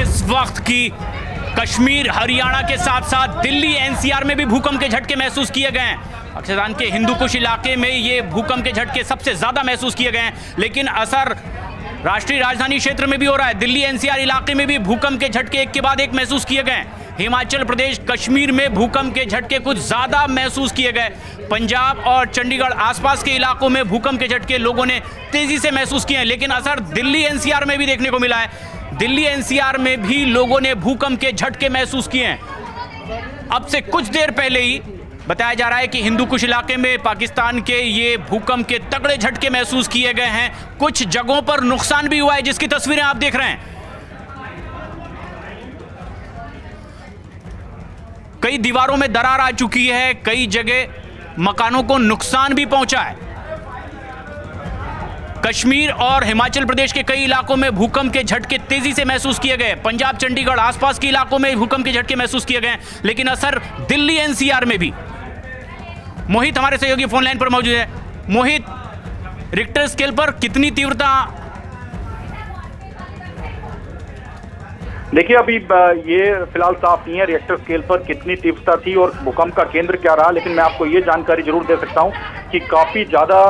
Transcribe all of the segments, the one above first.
इस वक्त की कश्मीर, हरियाणा के साथ साथ दिल्ली, एनसीआर में भी भूकंप के झटके महसूस किए गए हैं। पाकिस्तान के हिंदू कुश इलाके में ये भूकंप के झटके सबसे ज्यादा महसूस किए गए हैं, लेकिन असर राष्ट्रीय राजधानी क्षेत्र में भी हो रहा है। दिल्ली एनसीआर इलाके में भी भूकंप के झटके एक के बाद एक महसूस किए गए। हिमाचल प्रदेश, कश्मीर में भूकंप के झटके कुछ ज्यादा महसूस किए गए। पंजाब और चंडीगढ़ आसपास के इलाकों में भूकंप के झटके लोगों ने तेजी से महसूस किए हैं, लेकिन असर दिल्ली एनसीआर में भी देखने को मिला है। दिल्ली एनसीआर में भी लोगों ने भूकंप के झटके महसूस किए हैं। अब से कुछ देर पहले ही बताया जा रहा है कि हिंदू कुश इलाके में पाकिस्तान के ये भूकंप के तगड़े झटके महसूस किए गए हैं। कुछ जगहों पर नुकसान भी हुआ है, जिसकी तस्वीरें आप देख रहे हैं। कई दीवारों में दरार आ चुकी है, कई जगह मकानों को नुकसान भी पहुंचा है। कश्मीर और हिमाचल प्रदेश के कई इलाकों में भूकंप के झटके तेजी से महसूस किए गए। पंजाब, चंडीगढ़ आसपास के इलाकों में भूकंप के झटके महसूस किए गए, लेकिन असर दिल्ली एनसीआर में भी। मोहित हमारे सहयोगी फोन लाइन पर मौजूद है। मोहित, रिक्टर स्केल पर कितनी तीव्रता? देखिए, अभी ये फिलहाल साफ नहीं है रिएक्टर स्केल पर कितनी तीव्रता थी और भूकंप का केंद्र क्या रहा, लेकिन मैं आपको ये जानकारी जरूर दे सकता हूं कि काफी ज्यादा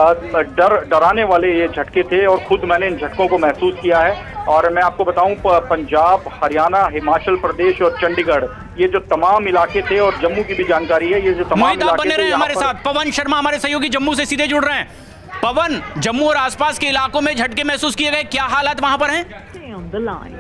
डराने वाले ये झटके थे और खुद मैंने इन झटकों को महसूस किया है। और मैं आपको बताऊं, पंजाब, हरियाणा, हिमाचल प्रदेश और चंडीगढ़, ये जो तमाम इलाके थे, और जम्मू की भी जानकारी है, ये जो तमाम इलाके बने रहे हमारे साथ। पवन शर्मा हमारे सहयोगी जम्मू से सीधे जुड़ रहे हैं। पवन, जम्मू और आसपास के इलाकों में झटके महसूस किए गए, क्या हालात वहां पर हैं?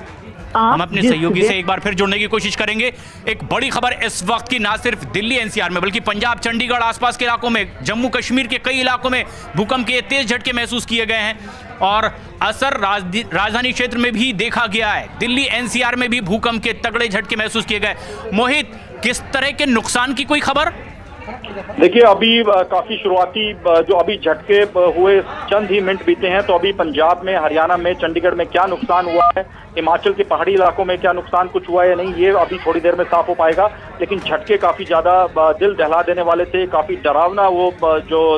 हम अपने सहयोगी से एक बार फिर जुड़ने की कोशिश करेंगे। एक बड़ी खबर इस वक्त की, ना सिर्फ दिल्ली एनसीआर में बल्कि पंजाब, चंडीगढ़ आसपास के इलाकों में, जम्मू कश्मीर के कई इलाकों में भूकंप के तेज झटके महसूस किए गए हैं और असर राजधानी क्षेत्र में भी देखा गया है। दिल्ली एनसीआर में भी भूकंप के तगड़े झटके महसूस किए गए। मोहित, किस तरह के नुकसान की कोई खबर? देखिए, अभी काफी शुरुआती जो अभी झटके हुए, चंद ही मिनट बीते हैं, तो अभी पंजाब में, हरियाणा में, चंडीगढ़ में क्या नुकसान हुआ है, हिमाचल के पहाड़ी इलाकों में क्या नुकसान कुछ हुआ है या नहीं, ये अभी थोड़ी देर में साफ हो पाएगा। लेकिन झटके काफी ज्यादा दिल दहला देने वाले थे, काफी डरावना वो जो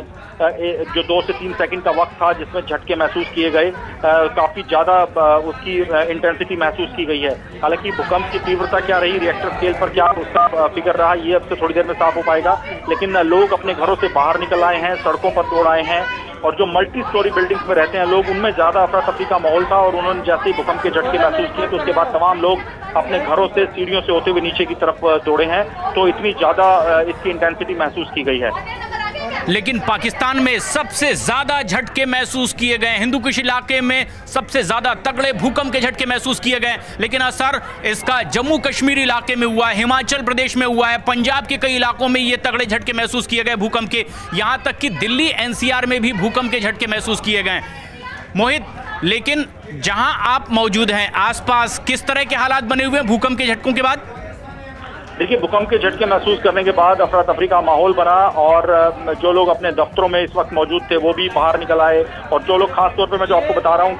2 से 3 सेकंड का वक्त था जिसमें झटके महसूस किए गए, काफी ज्यादा उसकी इंटेंसिटी महसूस की गई है। हालांकि भूकंप की तीव्रता क्या रही, रिएक्टर स्केल पर क्या उसका फिगर रहा, ये अब से थोड़ी देर में साफ हो पाएगा। लेकिन लोग अपने घरों से बाहर निकल आए हैं, सड़कों पर दौड़ आए हैं, और जो मल्टी स्टोरी बिल्डिंग्स में रहते हैं लोग, उनमें ज्यादा अफरा तफरी का माहौल था, और उन्होंने जैसे ही भूकंप के झटके महसूस किए तो उसके बाद तमाम लोग अपने घरों से सीढ़ियों से होते हुए नीचे की तरफ दौड़े हैं। तो इतनी ज्यादा इसकी इंटेंसिटी महसूस की गई है। लेकिन पाकिस्तान में सबसे ज्यादा झटके महसूस किए गए, हिंदू कुश इलाके में सबसे ज्यादा तगड़े भूकंप के झटके महसूस किए गए, लेकिन असर इसका जम्मू कश्मीर इलाके में हुआ है, हिमाचल प्रदेश में हुआ है, पंजाब के कई इलाकों में ये तगड़े झटके महसूस किए गए भूकंप के, यहां तक कि दिल्ली एनसीआर में भी भूकंप के झटके महसूस किए गए। मोहित, लेकिन जहां आप मौजूद हैं आसपास किस तरह के हालात बने हुए हैं भूकंप के झटकों के बाद? देखिए, भूकंप के झटके महसूस करने के बाद अफरा तफरी का माहौल बना, और जो लोग अपने दफ्तरों में इस वक्त मौजूद थे वो भी बाहर निकल आए। और जो लोग, खास तौर पे मैं जो आपको बता रहा हूँ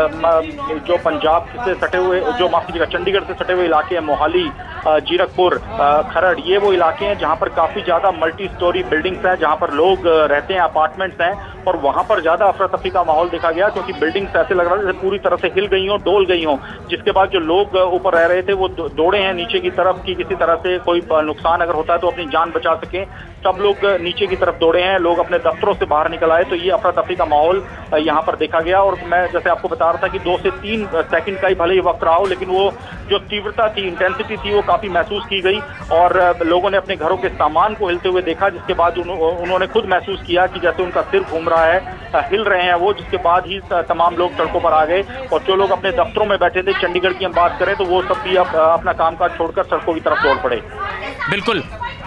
कि जो पंजाब से सटे हुए, जो माफ कीजिएगा चंडीगढ़ से सटे हुए इलाके हैं, मोहाली, जीरकपुर, खरड़, ये वो इलाके हैं जहाँ पर काफी ज्यादा मल्टी स्टोरी बिल्डिंग्स हैं, जहाँ पर लोग रहते हैं, अपार्टमेंट्स हैं, और वहां पर ज्यादा अफरा तफरी का माहौल देखा गया, क्योंकि बिल्डिंग्स ऐसे लग रहा है जैसे पूरी तरह से हिल गई हो, डोल गई हो, जिसके बाद जो लोग ऊपर रह रहे थे वो दौड़े हैं नीचे की तरफ की किसी तरह से कोई नुकसान अगर होता है तो अपनी जान बचा सके। सब लोग नीचे की तरफ दौड़े हैं, लोग अपने दफ्तरों से बाहर निकल आए, तो ये अफरा तफरी का माहौल यहाँ पर देखा गया। और मैं जैसे आपको बता रहा था कि 2 से 3 सेकंड का ही भले ही वक्त रहा हो, लेकिन वो जो तीव्रता थी, इंटेंसिटी थी, वो काफी महसूस की गई, और लोगों ने अपने घरों के सामान को हिलते हुए देखा, जिसके बाद उन्होंने खुद महसूस किया कि जैसे उनका सिर घूम रहा है, हिल रहे हैं वो, जिसके बाद ही तमाम लोग सड़कों पर आ गए। और जो लोग अपने दफ्तरों में बैठे थे, चंडीगढ़ की हम बात करें, तो वो सब भी अब अपना कामकाज छोड़कर सड़कों की तरफ दौड़ पड़े। बिल्कुल,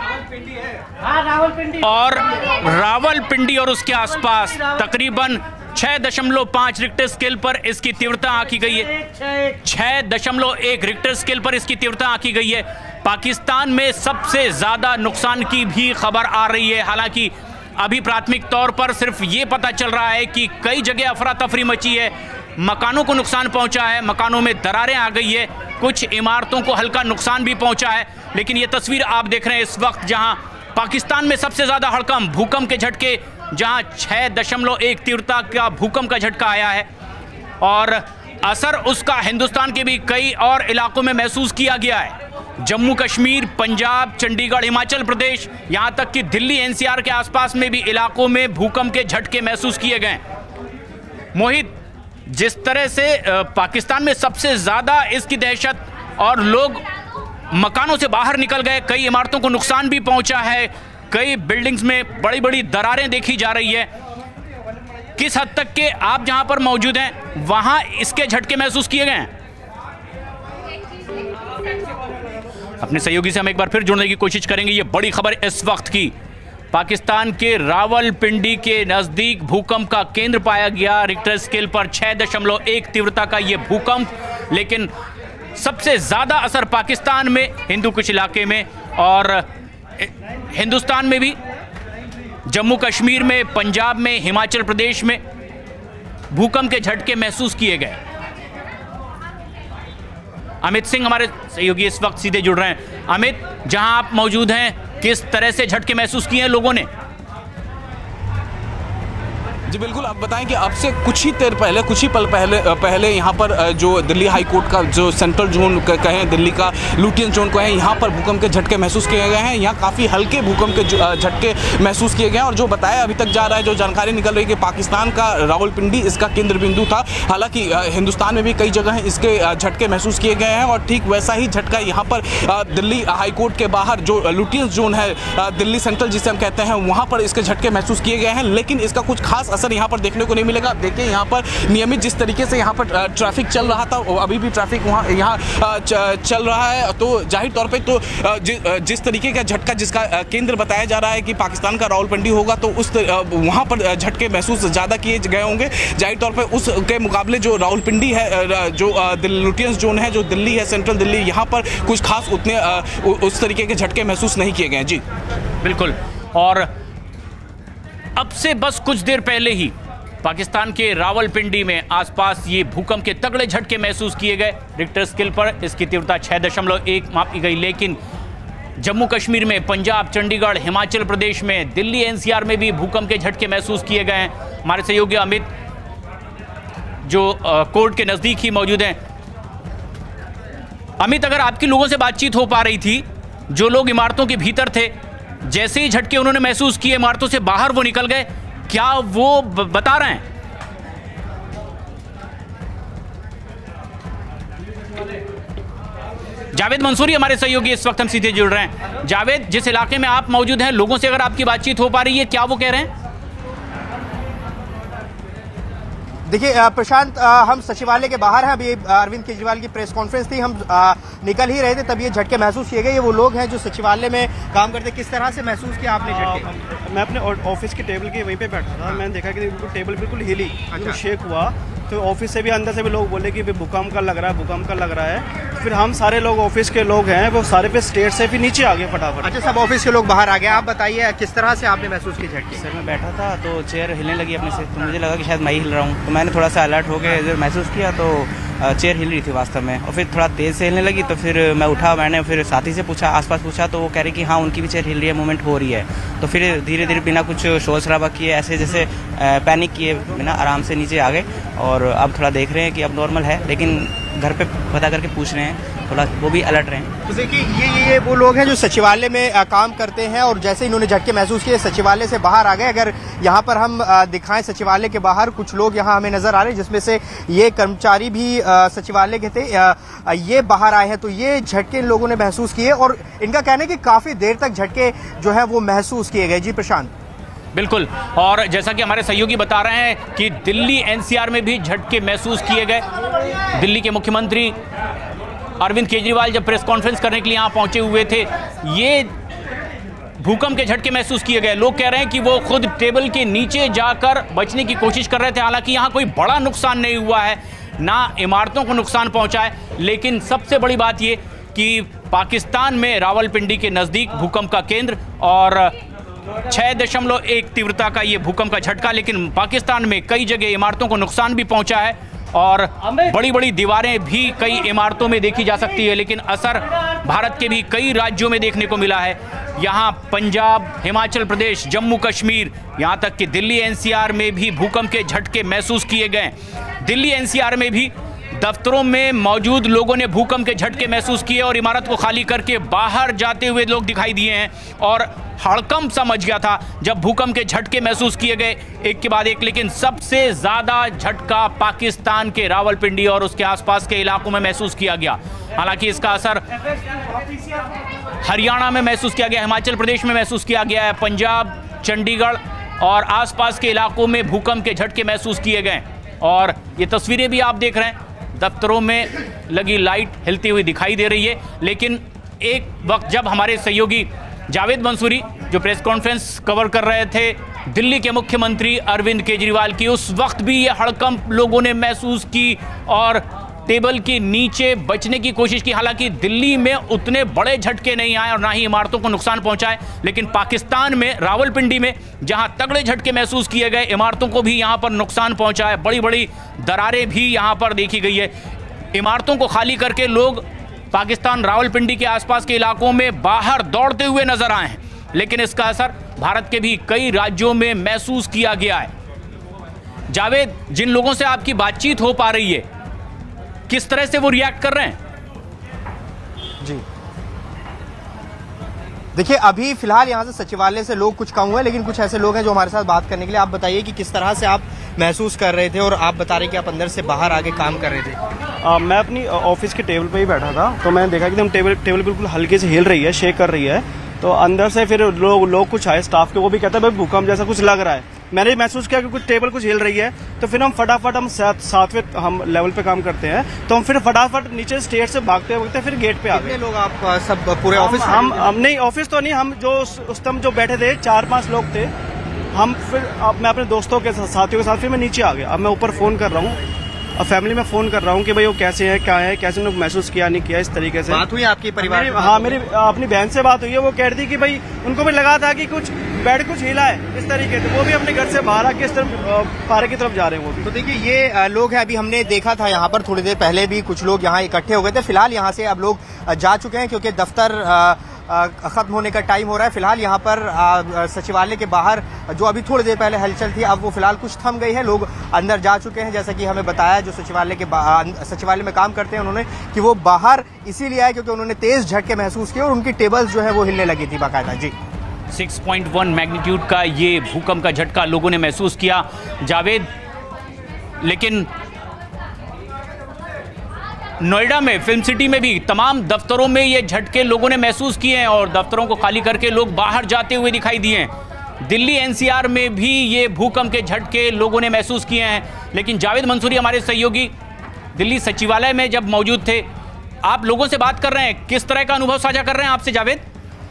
और रावलपिंडी और उसके आसपास तकरीबन 6.5 रिक्टर स्केल पर इसकी तीव्रता आंकी गई है। 6.1 रिक्टर स्केल पर इसकी तीव्रता आंकी गई है। पाकिस्तान में सबसे ज्यादा नुकसान की भी खबर आ रही है। हालांकि अभी प्राथमिक तौर पर सिर्फ ये पता चल रहा है कि कई जगह अफरा तफरी मची है, मकानों को नुकसान पहुंचा है, मकानों में दरारें आ गई है, कुछ इमारतों को हल्का नुकसान भी पहुंचा है। लेकिन ये तस्वीर आप देख रहे हैं इस वक्त, जहां पाकिस्तान में सबसे ज्यादा हड़कंप, भूकंप के झटके, जहां 6.1 तीव्रता का भूकंप का झटका आया है। और असर उसका हिंदुस्तान के भी कई और इलाकों में महसूस किया गया है। जम्मू कश्मीर, पंजाब, चंडीगढ़, हिमाचल प्रदेश, यहां तक कि दिल्ली एनसीआर के आसपास में भी इलाकों में भूकंप के झटके महसूस किए गए। मोहित, जिस तरह से पाकिस्तान में सबसे ज्यादा इसकी दहशत और लोग मकानों से बाहर निकल गए, कई इमारतों को नुकसान भी पहुंचा है, कई बिल्डिंग्स में बड़ी बड़ी दरारें देखी जा रही है। किस हद तक के आप जहां पर मौजूद हैं वहां इसके झटके महसूस किए गए हैं? अपने सहयोगी से हम एक बार फिर जुड़ने की कोशिश करेंगे। ये बड़ी खबर इस वक्त की, पाकिस्तान के रावलपिंडी के नजदीक भूकंप का केंद्र पाया गया। रिक्टर स्केल पर 6.1 तीव्रता का यह भूकंप, लेकिन सबसे ज्यादा असर पाकिस्तान में, हिंदू कुश इलाके में और हिंदुस्तान में भी, जम्मू कश्मीर में, पंजाब में, हिमाचल प्रदेश में भूकंप के झटके महसूस किए गए। अमित सिंह हमारे सहयोगी इस वक्त सीधे जुड़ रहे हैं। अमित, जहां आप मौजूद हैं, किस तरह से झटके महसूस किए हैं लोगों ने? जी बिल्कुल, आप बताएं कि अब से कुछ ही देर पहले, कुछ ही पल पहले यहाँ पर जो दिल्ली हाई कोर्ट का जो सेंट्रल जोन कहें, दिल्ली का लुटियन जोन कहें, यहाँ पर भूकंप के झटके महसूस किए गए हैं। यहाँ काफ़ी हल्के भूकंप के झटके महसूस किए गए हैं और जो बताया अभी तक जा रहा है, जो जानकारी निकल रही है कि पाकिस्तान का रावलपिंडी इसका केंद्र बिंदु था। हालांकि हिंदुस्तान में भी कई जगह इसके झटके महसूस किए गए हैं और ठीक वैसा ही झटका यहाँ पर दिल्ली हाई कोर्ट के बाहर जो लुटियन जोन है, दिल्ली सेंट्रल जिसे हम कहते हैं, वहाँ पर इसके झटके महसूस किए गए हैं। लेकिन इसका कुछ खास असर यहाँ पर देखने को नहीं मिलेगा। देखिए यहाँ पर नियमित जिस तरीके से यहाँ पर ट्रैफिक चल रहा था, अभी भी ट्रैफिक यहाँ चल रहा है। तो जाहिर तौर पे तो जिस तरीके का झटका जिसका केंद्र बताया जा रहा है कि पाकिस्तान का रावलपिंडी होगा, तो उस वहाँ पर झटके महसूस ज़्यादा किए गए होंगे। जाहिर तौर पे उसके मुकाबले जो रावलपिंडी है, जो लुटियंस जोन है, जो दिल्ली है, सेंट्रल दिल्ली, यहाँ पर कुछ खास उतने उस तरीके के झटके महसूस नहीं किए गए। जी बिल्कुल, और अब से बस कुछ देर पहले ही पाकिस्तान के रावलपिंडी में आसपास ये भूकंप के तगड़े झटके महसूस किए गए। रिक्टर स्केल पर इसकी तीव्रता 6.1 मापी गई। लेकिन जम्मू कश्मीर में, पंजाब, चंडीगढ़, हिमाचल प्रदेश में, दिल्ली एनसीआर में भी भूकंप के झटके महसूस किए गए हैं। हमारे सहयोगी अमित जो कोर्ट के नजदीक ही मौजूद हैं। अमित, अगर आपकी लोगों से बातचीत हो पा रही थी, जो लोग इमारतों के भीतर थे, जैसे ही झटके उन्होंने महसूस किए, इमारतों से बाहर वो निकल गए, क्या वो बता रहे हैं? जावेद मंसूरी हमारे सहयोगी इस वक्त हम सीधे जुड़ रहे हैं। जावेद, जिस इलाके में आप मौजूद हैं, लोगों से अगर आपकी बातचीत हो पा रही है, क्या वो कह रहे हैं? देखिए प्रशांत, हम सचिवालय के बाहर हैं। अभी अरविंद केजरीवाल की प्रेस कॉन्फ्रेंस थी, हम निकल ही रहे थे, तब ये झटके महसूस किए गए। ये वो लोग हैं जो सचिवालय में काम करते। किस तरह से महसूस किया आपने झटके? मैं अपने ऑफिस के टेबल के वहीं पे बैठा था, मैंने देखा कि टेबल बिल्कुल हिली, बिल्कुल शेक हुआ। तो ऑफिस से भी, अंदर से भी लोग बोले कि भूकंप का लग रहा है, भूकंप का लग रहा है। फिर हम सारे लोग, ऑफिस के लोग हैं, वो सारे पे स्टेयर से फिर नीचे आ गए फटाफट। अच्छा, सब ऑफिस के लोग बाहर आ गए। आप बताइए किस तरह से आपने महसूस की झटके? सर, मैं बैठा था तो चेयर हिलने लगी अपने से, तो मुझे लगा कि शायद मैं ही हिल रहा हूँ। तो मैंने थोड़ा सा अलर्ट हो गया, जब महसूस किया तो चेयर हिल रही थी वास्तव में, और फिर थोड़ा तेज़ से हिलने लगी। तो फिर मैं उठा, मैंने फिर साथी से पूछा, आसपास पूछा, तो वो कह रही कि हाँ उनकी भी चेयर हिल रही है, मूवमेंट हो रही है। तो फिर धीरे धीरे बिना कुछ शोर शराबा किए, ऐसे जैसे पैनिक किए बिना आराम से नीचे आ गए। और अब थोड़ा देख रहे हैं कि अब नॉर्मल है, लेकिन घर पे पता करके पूछ रहे हैं, थोड़ा वो भी अलर्ट रहे हैं। तो देखिए ये वो लोग हैं जो सचिवालय में काम करते हैं, और जैसे इन्होंने झटके महसूस किए, सचिवालय से बाहर आ गए। अगर यहाँ पर हम दिखाएं, सचिवालय के बाहर कुछ लोग यहाँ हमें नजर आ रहे हैं, जिसमें से ये कर्मचारी भी सचिवालय के थे, ये बाहर आए हैं। तो ये झटके इन लोगों ने महसूस किए और इनका कहना है कि काफी देर तक झटके जो है वो महसूस किए गए। जी प्रशांत। बिल्कुल, और जैसा कि हमारे सहयोगी बता रहे हैं कि दिल्ली एनसीआर में भी झटके महसूस किए गए। दिल्ली के मुख्यमंत्री अरविंद केजरीवाल जब प्रेस कॉन्फ्रेंस करने के लिए यहाँ पहुंचे हुए थे, ये भूकंप के झटके महसूस किए गए। लोग कह रहे हैं कि वो खुद टेबल के नीचे जाकर बचने की कोशिश कर रहे थे। हालांकि यहाँ कोई बड़ा नुकसान नहीं हुआ है, ना इमारतों को नुकसान पहुंचा है। लेकिन सबसे बड़ी बात ये कि पाकिस्तान में रावलपिंडी के नज़दीक भूकंप का केंद्र और 6.1 तीव्रता का ये भूकंप का झटका, लेकिन पाकिस्तान में कई जगह इमारतों को नुकसान भी पहुंचा है और बड़ी बड़ी दीवारें भी कई इमारतों में देखी जा सकती है। लेकिन असर भारत के भी कई राज्यों में देखने को मिला है। यहाँ पंजाब, हिमाचल प्रदेश, जम्मू कश्मीर, यहाँ तक कि दिल्ली एनसीआर में भी भूकंप के झटके महसूस किए गए। दिल्ली एनसीआर में भी दफ्तरों में मौजूद लोगों ने भूकंप के झटके महसूस किए और इमारत को खाली करके बाहर जाते हुए लोग दिखाई दिए हैं। और हड़कंप सा मच गया था जब भूकंप के झटके महसूस किए गए एक के बाद एक। लेकिन सबसे ज़्यादा झटका पाकिस्तान के रावलपिंडी और उसके आसपास के इलाकों में महसूस किया गया। हालांकि इसका असर हरियाणा में महसूस किया गया, हिमाचल प्रदेश में महसूस किया गया है, पंजाब, चंडीगढ़ और आसपास के इलाकों में भूकंप के झटके महसूस किए गए। और ये तस्वीरें भी आप देख रहे हैं, दफ्तरों में लगी लाइट हिलती हुई दिखाई दे रही है। लेकिन एक वक्त जब हमारे सहयोगी जावेद मंसूरी जो प्रेस कॉन्फ्रेंस कवर कर रहे थे दिल्ली के मुख्यमंत्री अरविंद केजरीवाल की, उस वक्त भी ये हड़कंप लोगों ने महसूस की और टेबल के नीचे बचने की कोशिश की। हालांकि दिल्ली में उतने बड़े झटके नहीं आए और ना ही इमारतों को नुकसान पहुंचाए, लेकिन पाकिस्तान में रावलपिंडी में जहां तगड़े झटके महसूस किए गए, इमारतों को भी यहां पर नुकसान पहुंचा है। बड़ी बड़ी दरारें भी यहां पर देखी गई है। इमारतों को खाली करके लोग पाकिस्तान रावलपिंडी के आसपास के इलाकों में बाहर दौड़ते हुए नजर आए हैं। लेकिन इसका असर भारत के भी कई राज्यों में महसूस किया गया है। जावेद, जिन लोगों से आपकी बातचीत हो पा रही है, किस तरह से वो रिएक्ट कर रहे हैं? जी देखिए, अभी फिलहाल यहाँ से सचिवालय से लोग कुछ कम हुए, लेकिन कुछ ऐसे लोग हैं जो हमारे साथ बात करने के लिए। आप बताइए कि किस तरह से आप महसूस कर रहे थे और आप बता रहे कि आप अंदर से बाहर आके काम कर रहे थे। मैं अपनी ऑफिस के टेबल पे ही बैठा था, तो मैंने देखा कि एकदम टेबल बिल्कुल हल्के से हिल रही है, शेक कर रही है। तो अंदर से फिर लोग कुछ आए स्टाफ के, वो भी कहते हैं भाई भूकंप जैसा कुछ लग रहा है। मैंने महसूस किया कि कुछ टेबल कुछ हिल रही है, तो फिर हम फटाफट हम सातवें हम लेवल पे काम करते हैं, तो हम फिर फटाफट नीचे स्टेयर से भागते फिर गेट पे आ गए। लोग आप सब पूरे ऑफिस? हम नहीं, ऑफिस तो नहीं, हम जो उस टाइम जो बैठे थे 4-5 लोग थे हम। फिर मैं अपने दोस्तों के साथियों के साथ फिर मैं नीचे आ गया। अब मैं ऊपर फोन कर रहा हूँ, अब फैमिली में फोन कर रहा हूँ कि भाई वो कैसे है, क्या है, कैसे उन्होंने महसूस किया नहीं किया। इस तरीके से बात हुई आपकी परिवार? हाँ, मेरी अपनी बहन से बात हुई है। वो कह रही थी कि भाई उनको भी लगा था कि कुछ बेड कुछ हिला है इस तरीके से। वो भी अपने घर से बाहर आके इस तरफ पारे की तरफ जा रहे हैं वो भी। तो देखिए, ये लोग हैं, अभी हमने देखा था यहाँ पर थोड़ी देर पहले भी कुछ लोग यहाँ इकट्ठे हो गए थे। फिलहाल यहाँ से अब लोग जा चुके हैं क्योंकि दफ्तर खत्म होने का टाइम हो रहा है। फिलहाल यहाँ पर सचिवालय के बाहर जो अभी थोड़ी देर पहले हलचल थी, अब वो फिलहाल कुछ थम गई है। लोग अंदर जा चुके हैं, जैसा कि हमें बताया जो सचिवालय में काम करते हैं उन्होंने, कि वो बाहर इसीलिए आए क्योंकि उन्होंने तेज झटके महसूस किए और उनकी टेबल्स जो है वो हिलने लगी थी बाकायदा। जी, 6.1 मैग्नीट्यूड का ये भूकंप का झटका लोगों ने महसूस किया जावेद। लेकिन नोएडा में, फिल्म सिटी में भी तमाम दफ्तरों में ये झटके लोगों ने महसूस किए हैं और दफ्तरों को खाली करके लोग बाहर जाते हुए दिखाई दिए हैं। दिल्ली एनसीआर में भी ये भूकंप के झटके लोगों ने महसूस किए हैं। लेकिन जावेद मंसूरी हमारे सहयोगी दिल्ली सचिवालय में जब मौजूद थे, आप लोगों से बात कर रहे हैं, किस तरह का अनुभव साझा कर रहे हैं आपसे जावेद?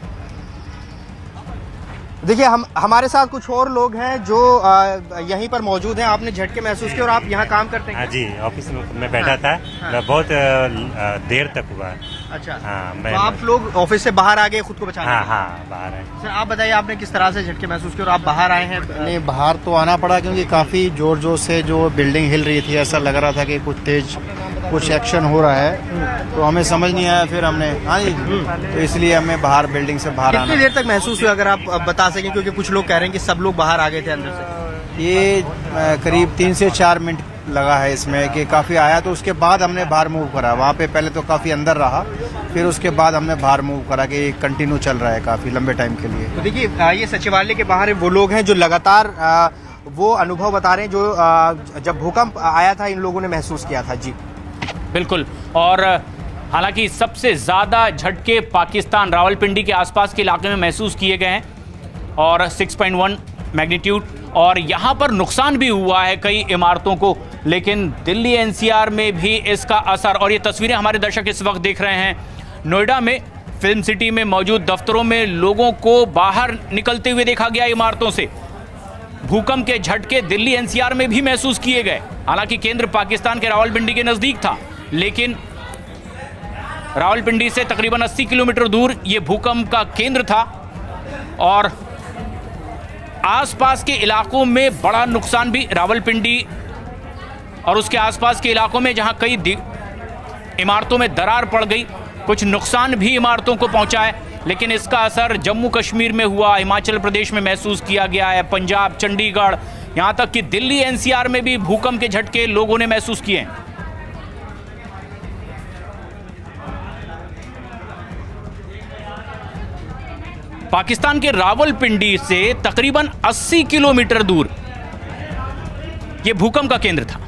देखिए, हमारे साथ कुछ और लोग हैं जो यहीं पर मौजूद हैं। आपने झटके महसूस किए और आप यहाँ काम करते हैं? हाँ जी, ऑफिस में बैठा था। मैं बहुत देर तक हुआ। अच्छा, हाँ, तो आप लोग ऑफिस से बाहर आ गए खुद को बचाने? हाँ, बाहर आए। सर, आप बताइए आपने किस तरह से झटके महसूस किए और आप बाहर आए हैं? नहीं, बाहर तो आना पड़ा क्योंकि काफ़ी जोर जोर से जो बिल्डिंग हिल रही थी, ऐसा लग रहा था कि कुछ एक्शन हो रहा है, तो हमें समझ नहीं आया। फिर हमने तो इसलिए हमें बाहर बिल्डिंग से बाहर आना। कितनी देर तक महसूस हुआ, अगर आप बता सकें, क्योंकि कुछ लोग कह रहे हैं कि सब लोग बाहर आ गए थे अंदर से? ये करीब 3 से 4 मिनट लगा है इसमें, कि काफ़ी आया तो उसके बाद हमने बाहर मूव करा। वहाँ पे पहले तो काफ़ी अंदर रहा, फिर उसके बाद हमने बाहर मूव करा कि कंटिन्यू चल रहा है काफ़ी लंबे टाइम के लिए। तो देखिए, ये सचिवालय के बाहर वो लोग हैं जो लगातार वो अनुभव बता रहे हैं जो जब भूकंप आया था इन लोगों ने महसूस किया था। जी बिल्कुल। और हालांकि सबसे ज़्यादा झटके पाकिस्तान रावलपिंडी के आसपास के इलाके में महसूस किए गए हैं और 6.1 मैग्नीट्यूड, और यहाँ पर नुकसान भी हुआ है कई इमारतों को। लेकिन दिल्ली एनसीआर में भी इसका असर, और ये तस्वीरें हमारे दर्शक इस वक्त देख रहे हैं, नोएडा में फिल्म सिटी में मौजूद दफ्तरों में लोगों को बाहर निकलते हुए देखा गया इमारतों से। भूकंप के झटके दिल्ली एनसीआर में भी महसूस किए गए। हालांकि केंद्र पाकिस्तान के रावलपिंडी के नज़दीक था, लेकिन रावलपिंडी से तकरीबन 80 किलोमीटर दूर ये भूकंप का केंद्र था और आसपास के इलाकों में बड़ा नुकसान भी रावलपिंडी और उसके आसपास के इलाकों में, जहां कई इमारतों में दरार पड़ गई, कुछ नुकसान भी इमारतों को पहुंचा है। लेकिन इसका असर जम्मू कश्मीर में हुआ, हिमाचल प्रदेश में महसूस किया गया है, पंजाब, चंडीगढ़, यहां तक कि दिल्ली एनसीआर में भी भूकंप के झटके लोगों ने महसूस किए हैं। पाकिस्तान के रावलपिंडी से तकरीबन 80 किलोमीटर दूर यह भूकंप का केंद्र था।